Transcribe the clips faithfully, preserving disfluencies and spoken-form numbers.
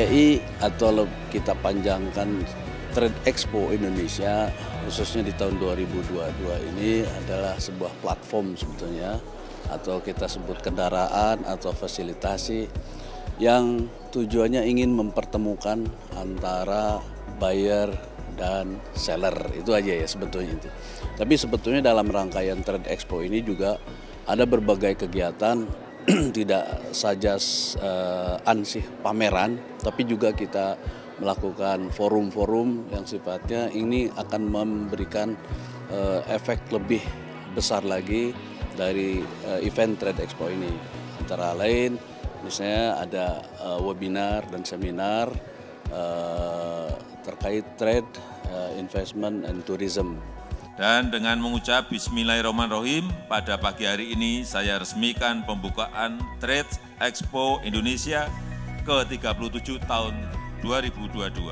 I atau kita panjangkan Trade Expo Indonesia khususnya di tahun dua ribu dua puluh dua ini adalah sebuah platform sebetulnya, atau kita sebut kendaraan atau fasilitasi yang tujuannya ingin mempertemukan antara buyer dan seller. Itu aja ya sebetulnya itu. Tapi sebetulnya dalam rangkaian Trade Expo ini juga ada berbagai kegiatan, tidak saja uh, ansih pameran, tapi juga kita melakukan forum-forum yang sifatnya ini akan memberikan uh, efek lebih besar lagi dari uh, event Trade Expo ini. Antara lain misalnya ada uh, webinar dan seminar uh, terkait trade, uh, investment, and tourism. Dan dengan mengucap Bismillahirrahmanirrahim, pada pagi hari ini saya resmikan pembukaan Trade Expo Indonesia ke tiga puluh tujuh tahun dua ribu dua puluh dua.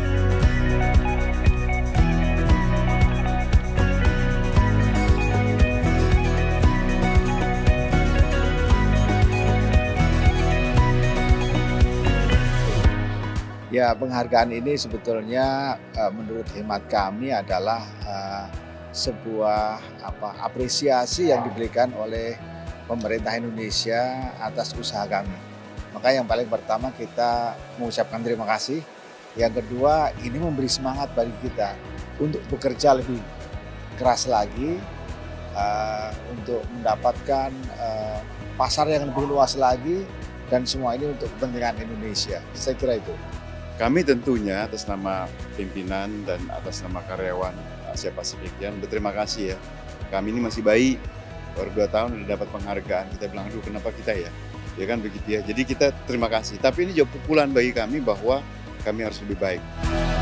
Ya, penghargaan ini sebetulnya uh, menurut hemat kami adalah uh, sebuah apa, apresiasi yang diberikan oleh pemerintah Indonesia atas usaha kami. Maka yang paling pertama kita mengucapkan terima kasih. Yang kedua, ini memberi semangat bagi kita untuk bekerja lebih keras lagi uh, untuk mendapatkan uh, pasar yang lebih luas lagi, dan semua ini untuk kepentingan Indonesia. Saya kira itu. Kami tentunya atas nama pimpinan dan atas nama karyawan Asia Pasifik yang berterima kasih ya. Kami ini masih bayi, baru dua tahun udah dapat penghargaan. Kita bilang, aduh kenapa kita ya? Ya kan begitu ya. Jadi kita terima kasih. Tapi ini juga pukulan bagi kami bahwa kami harus lebih baik.